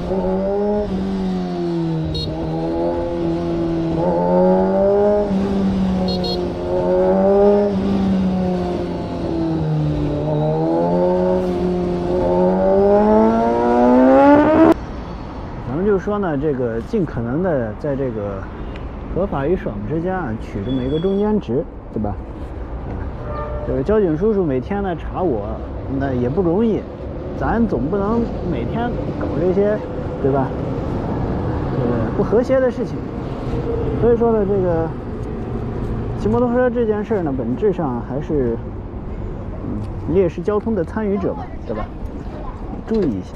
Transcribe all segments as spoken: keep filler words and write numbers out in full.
说呢，这个尽可能的在这个合法与爽之间啊，取这么一个中间值，对吧？啊，这个交警叔叔每天呢查我，那也不容易，咱总不能每天搞这些，对吧？呃，不和谐的事情。所以说呢，这个骑摩托车这件事呢，本质上还是嗯，你也是交通的参与者嘛，对吧？注意一下。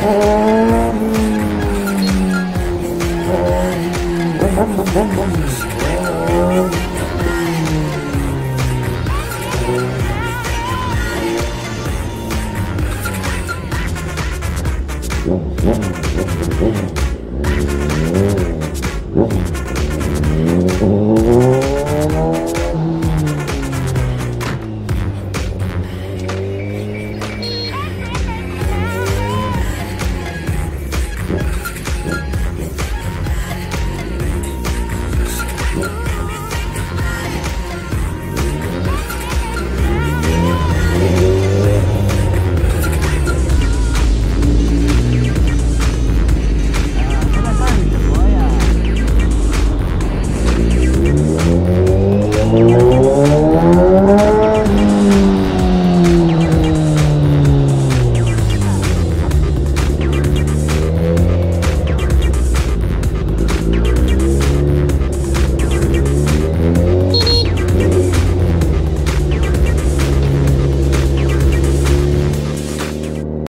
Boom, boom, boom.